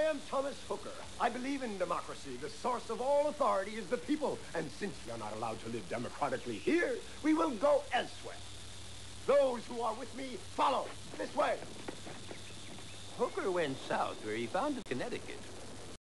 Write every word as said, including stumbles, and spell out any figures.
am Thomas Hooker. I believe in democracy. The source of all authority is the people. And since we are not allowed to live democratically here, we will go elsewhere. Those who are with me, follow this way. Hooker went south where he founded Connecticut.